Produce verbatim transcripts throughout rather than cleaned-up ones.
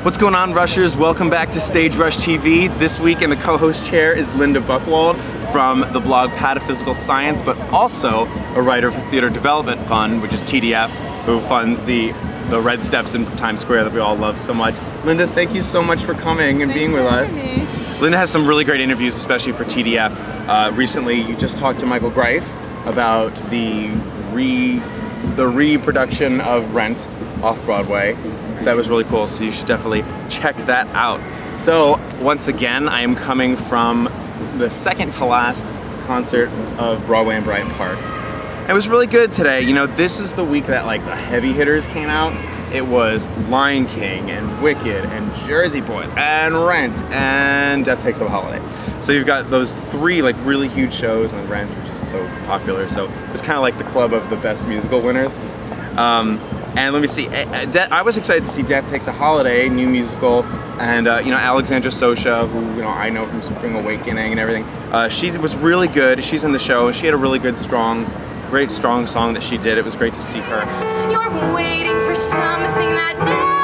What's going on, Rushers? Welcome back to Stage Rush T V. This week in the co-host chair is Linda Buchwald from the blog Pataphysical Science, but also a writer for Theater Development Fund, which is T D F, who funds the, the red steps in Times Square that we all love so much. Linda, thank you so much for coming and Thanks being with us. Me. Linda has some really great interviews, especially for T D F. Uh, recently, you just talked to Michael Greif about the re the reproduction of Rent off Broadway. So that was really cool, so you should definitely check that out. So once again, I am coming from the second to last concert of Broadway in Bryant Park. It was really good today. You know, this is the week that like the heavy hitters came out. It was Lion King and Wicked and Jersey Boys and Rent and Death Takes a Holiday. So you've got those three like really huge shows and Rent, which is so popular. So it was kind of like the club of the best musical winners. Um, And let me see, I was excited to see Death Takes a Holiday, new musical, and uh, you know, Alexandra Sosha, who you know I know from Spring Awakening and everything. Uh, she was really good. She's in the show. She had a really good, strong, great, strong song that she did. It was great to see her. You're waiting for something that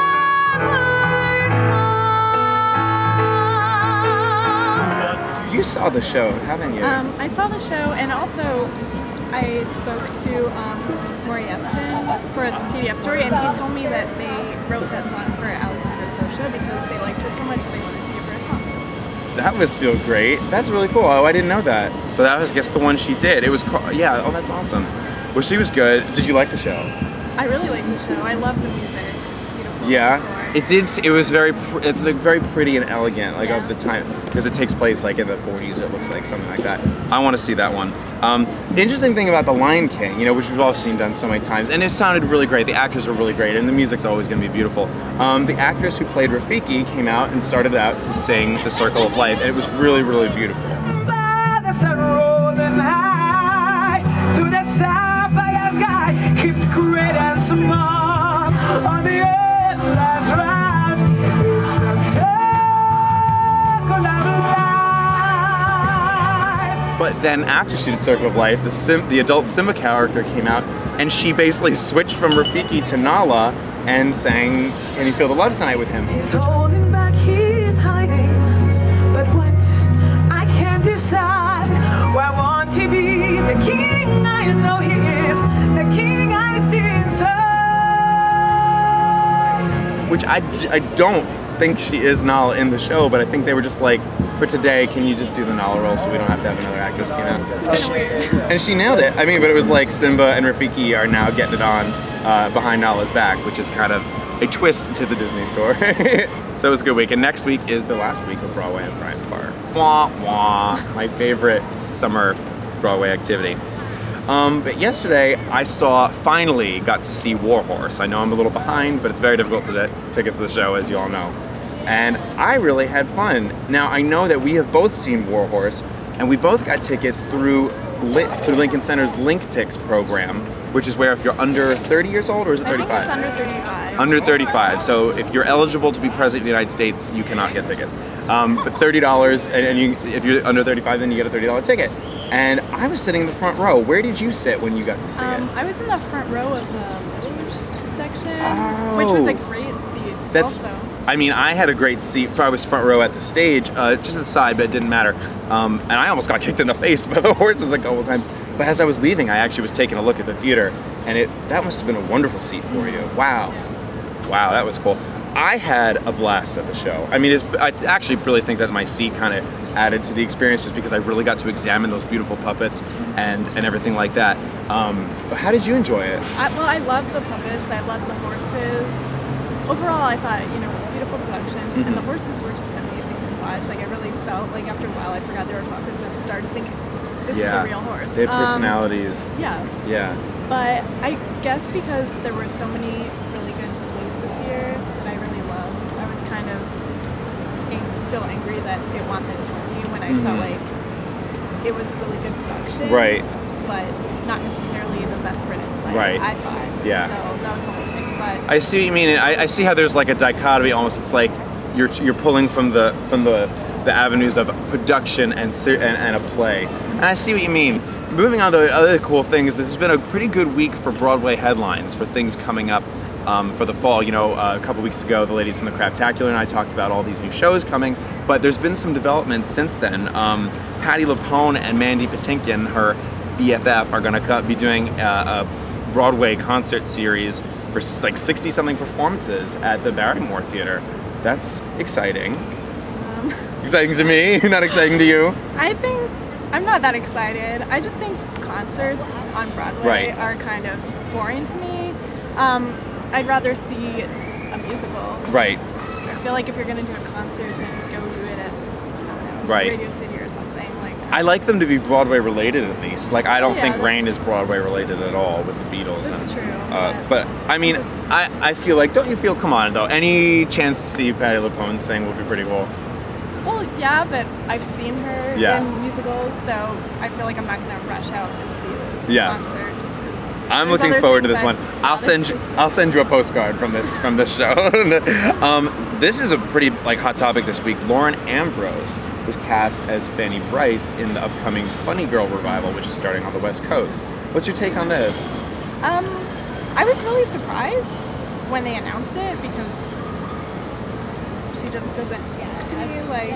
never comes. You saw the show, haven't you? Um, I saw the show, and also I spoke to um, Maury Eston for a T D F story, and he told me that they wrote that song for Alexandra Sosha because they liked her so much they wanted to give her a song. That must feel great. That's really cool. Oh, I didn't know that. So that was, I guess, the one she did. It was called, yeah, oh, that's awesome. Well, she was good. Did you like the show? I really like the show. I love the music. It's beautiful. Yeah, score. it did. It was very. Pr it's like very pretty and elegant, like Yeah. of the time, because it takes place like in the forties. It looks like something like that. I want to see that one. Um, the interesting thing about the Lion King, you know, which we've all seen done so many times, and it sounded really great. The actors were really great, and the music's always going to be beautiful. Um, the actress who played Rafiki came out and started out to sing "The Circle of Life," and it was really, really beautiful. By the sun rolling high through the sapphire sky, keeps great and small on the endless round. It's the circle of life. But then after she did Circle of Life, the Sim the adult Simba character came out, and she basically switched from Rafiki to Nala and sang "Can You Feel the Love Tonight" with him. He's holding back, he's hiding, but what I can't decide. Why won't he be the king? I know he is the king I see inside. Which I, I don't think she is Nala in the show, but I think they were just like, for today, can you just do the Nala role so we don't have to have another actress came out? And she, and she nailed it. I mean, but it was like Simba and Rafiki are now getting it on uh, behind Nala's back, which is kind of a twist to the Disney story. So it was a good week, and next week is the last week of Broadway in Bryant Park. Wah, wah, my favorite summer Broadway activity. Um, but yesterday, I saw, finally got to see War Horse. I know I'm a little behind, but it's very difficult to get tickets to the show, as you all know. And I really had fun. Now, I know that we have both seen War Horse, and we both got tickets through, Lit, through Lincoln Center's LinkTix program, which is where if you're under thirty years old, or is it thirty-five? I think it's under thirty-five. Under thirty-five. So if you're eligible to be president of the United States, you cannot get tickets. Um, but thirty dollars, and, and you, if you're under thirty-five, then you get a thirty dollar ticket. And I was sitting in the front row. Where did you sit when you got to see um, it? I was in the front row of the Village section, Oh. which was a great seat That's, also. I mean, I had a great seat. I was front row at the stage, uh, just at the side, but it didn't matter. Um, and I almost got kicked in the face by the horses a couple times. But as I was leaving, I actually was taking a look at the theater, and it that must have been a wonderful seat for you. Wow. Wow, that was cool. I had a blast at the show. I mean, it's, I actually really think that my seat kind of added to the experience just because I really got to examine those beautiful puppets and, and everything like that. Um, but how did you enjoy it? I, well, I love the puppets. I love the horses. Overall, I thought, you know, it was a beautiful production, Mm-hmm. and the horses were just amazing to watch. Like, I really felt like after a while, I forgot they were puppets, and I started thinking, this Yeah. is a real horse. They had Um, personalities. yeah. Yeah. But I guess because there were so many really good plays this year that I really loved, I was kind of ang- still angry that it won the Tony when I felt Mhm. like it was really good production. Right. But not necessarily the best written play, Right. I thought. Yeah. So that was the whole thing. But I see what you mean. I, I see how there's like a dichotomy almost. It's like you're you're pulling from the from the the avenues of production and ser- and, and a play. And I see what you mean. Moving on to other cool things, this has been a pretty good week for Broadway headlines, for things coming up um, for the fall. You know, uh, a couple weeks ago, the ladies from the Craptacular and I talked about all these new shows coming, but there's been some developments since then. Um, Patti LuPone and Mandy Patinkin, her B F F, are going to be doing a, a Broadway concert series for like sixty something performances at the Barrymore Theater. That's exciting. Um, exciting to me, not exciting to you? I think I'm not that excited. I just think concerts on Broadway Right. are kind of boring to me. Um, I'd rather see a musical. Right. I feel like if you're gonna do a concert, then go do it at I don't know, Right. Radio City or something. Like I like them to be Broadway related at least. Like I don't Yeah, think that- Rain is Broadway related at all with the Beatles. That's and, true, Uh, but- but I mean, Because- I, I feel like, don't you feel, come on though, any chance to see Patti LuPone sing would be pretty cool. Well, yeah, but I've seen her Yeah. in musicals, so I feel like I'm not gonna rush out and see this Yeah. concert. Just 'cause I'm there's looking other forward to things this one. I'd I'll rather send see. you, I'll send you a postcard from this from this show. um, this is a pretty like hot topic this week. Lauren Ambrose was cast as Fanny Brice in the upcoming Funny Girl revival, which is starting on the West Coast. What's your take on this? Um, I was really surprised when they announced it because she just doesn't to me like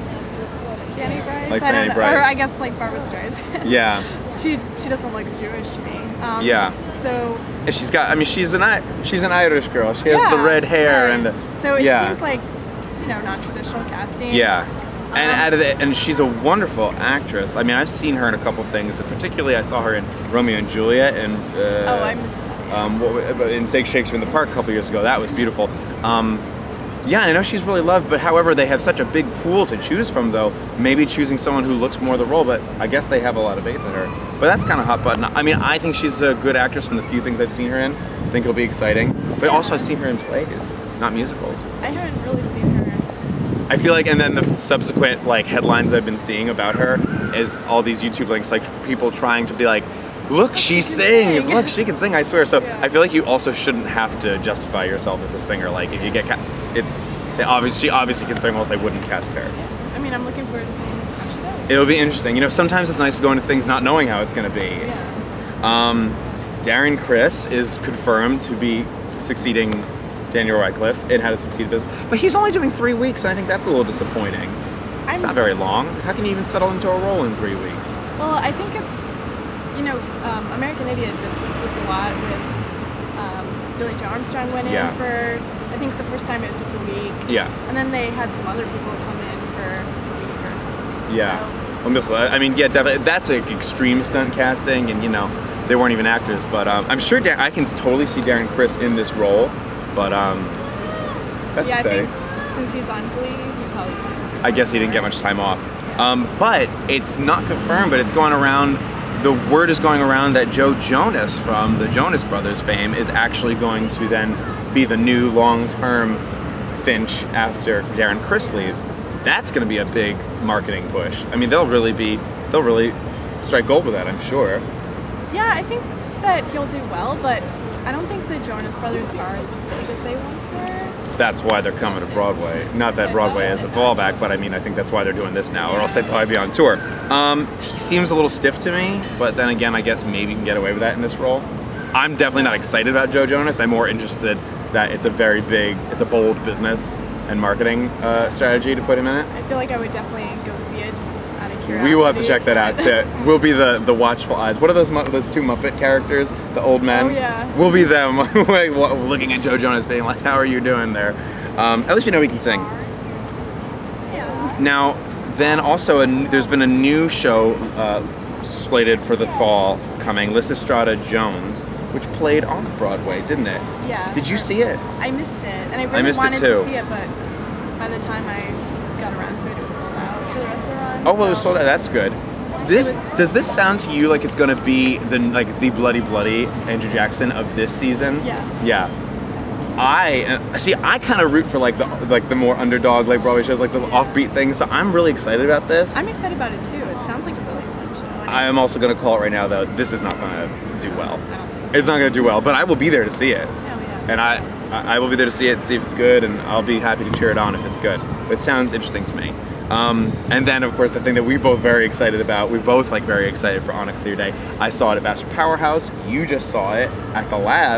Fanny Brice. Like I don't Fanny know. Brice. Or I guess like Barbra Streisand. Yeah, she she doesn't look Jewish to me. Um, Yeah. So and she's got. I mean, she's an I- she's an Irish girl. She has the yeah, red hair right. and so it yeah. seems like you know non-traditional casting. Yeah. And Um, out of the, and she's a wonderful actress. I mean, I've seen her in a couple things. Particularly, I saw her in Romeo and Juliet and uh, Oh, I'm. um, what, wa- in Shakespeare in the Park a couple years ago. That was beautiful. Um, yeah, I know she's really loved. But however, they have such a big pool to choose from, though. Maybe choosing someone who looks more the role. But I guess they have a lot of faith in her. But that's kind of hot button. I mean, I think she's a good actress from the few things I've seen her in. I think it'll be exciting. But also, I've seen her in plays, not musicals. I haven't really seen her. I feel like, and then the subsequent like headlines I've been seeing about her is all these YouTube links, like people trying to be like, look, she sings, sing. look, she can sing, I swear. So Yeah. I feel like you also shouldn't have to justify yourself as a singer. Like if you get, ca- it, it obviously, she obviously can sing, else they wouldn't cast her. I mean, I'm looking forward to seeing how she does. It'll be interesting. You know, sometimes it's nice to go into things not knowing how it's gonna be. Yeah. Um, Darren Criss is confirmed to be succeeding Daniel Radcliffe in How to Succeed in Business, but he's only doing three weeks, and I think that's a little disappointing. It's I'm- not very long. How can you even settle into a role in three weeks? Well, I think it's, you know, um, American Idiot did this a lot with um, Billy Joe Armstrong went in Yeah. for, I think the first time it was just a week. Yeah, And then they had some other people come in for a week or a couple weeks. yeah. So, I'm just, I mean, yeah, definitely. That's like extreme stunt casting, and you know, they weren't even actors. But um, I'm sure Dar- I can totally see Darren Criss in this role. But um, that's yeah, exciting. I think since he's on Glee, he probably couldn't do I guess he didn't get much time off. Um, but it's not confirmed, but it's going around, the word is going around that Joe Jonas from the Jonas Brothers fame is actually going to then be the new long-term Finch after Darren Criss leaves. That's going to be a big marketing push. I mean, they'll really be, they'll really strike gold with that, I'm sure. Yeah, I think that he'll do well, but I don't think the Jonas Brothers are as big as they once were. That's why they're coming to Broadway. Not that Broadway is a fallback, but I mean, I think that's why they're doing this now, or else they'd probably be on tour. Um, he seems a little stiff to me, but then again, I guess maybe you can get away with that in this role. I'm definitely not excited about Joe Jonas. I'm more interested that it's a very big, it's a bold business and marketing uh, strategy to put him in it. I feel like I would definitely go see it just out of curiosity. We will have to check that out. but- To, we'll be the, the watchful eyes. What are those mu- those two Muppet characters? The old men? Oh, yeah. We'll be them like, wa- looking at Joe Jonas being like, how are you doing there? Um, at least we know he can sing. Yeah. Now, then also a n there's been a new show uh, slated for the fall coming, Lysistrata Jones, which played off Broadway, didn't it? Yeah. Did you see it? I missed it, and I really missed it wanted too. to see it, but by the time I got around to it, it was sold out for the rest of the run. Oh well, it was so- sold out. That's good. This It was- does this sound to you like it's gonna be the like the bloody bloody Andrew Jackson of this season? Yeah. Yeah. I uh, see. I kind of root for like the like the more underdog like Broadway shows, like the offbeat things. So I'm really excited about this. I'm excited about it too. It sounds like a really fun show. Like, I am also gonna call it right now though. This is not gonna do well. I don't think so. It's not gonna do well, but I will be there to see it. Hell yeah. And I, I I will be there to see it and see if it's good, and I'll be happy to cheer it on if it's good. It sounds interesting to me. Um, and then, of course, the thing that we both very excited about, we both like very excited for On a Clear Day. I saw it at Bastard Powerhouse. You just saw it at the Lab.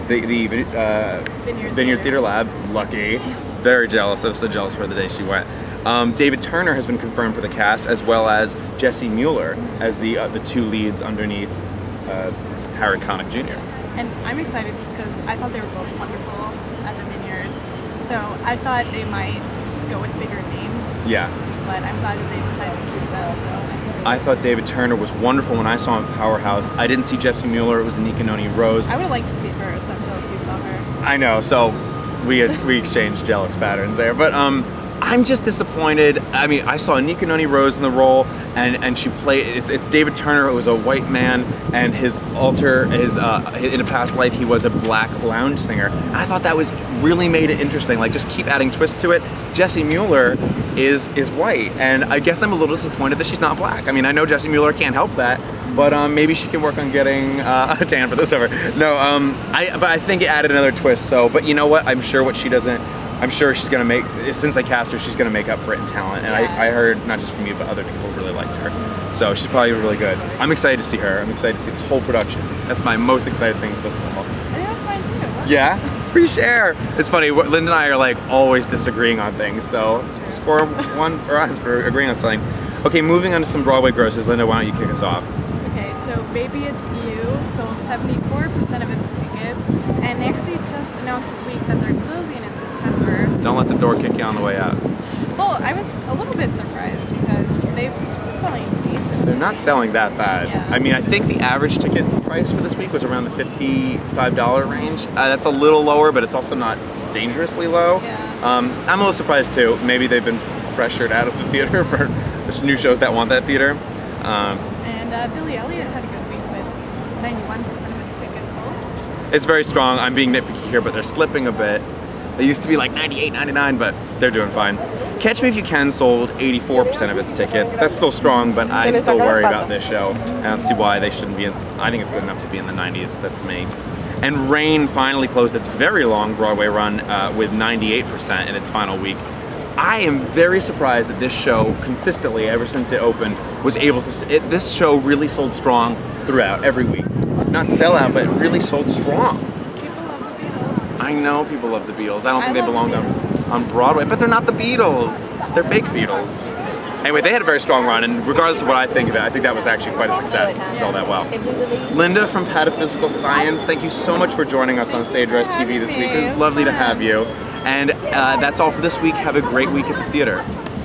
the, the uh, Vineyard, Vineyard Theater Lab. Lucky. Very jealous. I was so jealous for the day she went. Um, David Turner has been confirmed for the cast, as well as Jesse Mueller as the uh, the two leads underneath uh, Harry Connick Junior And I'm excited because I thought they were both wonderful at the Vineyard. So I thought they might go with bigger names. Yeah. But I'm glad that they decided to keep them. So I thought David Turner was wonderful when I saw him in Powerhouse. I didn't see Jesse Mueller. It was Anika Noni Rose. I would have liked to see her, so I'm jealous you saw her. I know. So we we exchanged jealous patterns there, but um. I'm just disappointed. I mean, I saw Anika Noni Rose in the role, and, and she played. It's, it's David Turner, who was a white man, and his alter, his uh, in a past life, he was a black lounge singer. And I thought that was really made it interesting. Like, just keep adding twists to it. Jesse Mueller is is white, and I guess I'm a little disappointed that she's not black. I mean, I know Jesse Mueller can't help that, but um, maybe she can work on getting uh, a tan for this summer. No, um, I but I think it added another twist. So, but you know what? I'm sure what she doesn't. I'm sure she's gonna make, since I cast her, she's gonna make up for it in talent. And Yeah. I, I heard, not just from you, but other people really liked her. So she's probably really good. I'm excited to see her. I'm excited to see this whole production. That's my most excited thing for the film. I think that's mine too. Yeah? We share. It's funny, Linda and I are like always disagreeing on things. So score one for us for agreeing on something. Okay, moving on to some Broadway grosses. Linda, why don't you kick us off? Okay, so Baby It's You sold seventy-four percent of its tickets, and they actually just announced this week that they're closing in September. Don't let the door kick you on the way out. Well, I was a little bit surprised because they've been selling decent. They're not selling that bad. Yeah. I mean, I think the average ticket price for this week was around the fifty-five dollar range. Uh, that's a little lower, but it's also not dangerously low. Yeah. Um, I'm a little surprised too. Maybe they've been pressured out of the theater for new shows that want that theater. Um, And uh, Billy Elliot had a good week with ninety-one percent of its tickets sold. it's very strong. I'm being nitpicky here, but they're slipping a bit. They used to be like ninety-eight, ninety-nine, but they're doing fine. Catch Me If You Can sold eighty-four percent of its tickets. That's still strong, but I still worry about this show. I don't see why they shouldn't be in, I think it's good enough to be in the nineties, that's me. And Rain finally closed its very long Broadway run uh, with ninety-eight percent in its final week. I am very surprised that this show, consistently, ever since it opened, was able to, it, this show really sold strong throughout, every week. Not sell out, but it really sold strong. People love the Beatles. I know people love the Beatles. I don't think I they love belong the on, on Broadway, but they're not the Beatles. They're fake Beatles. Anyway, they had a very strong run, and regardless of what I think of it, I think that was actually quite a success to sell that well. Linda from Pataphysical Science, thank you so much for joining us on Stage Rush T V this week. It was lovely to have you. And uh, that's all for this week. Have a great week at the theater.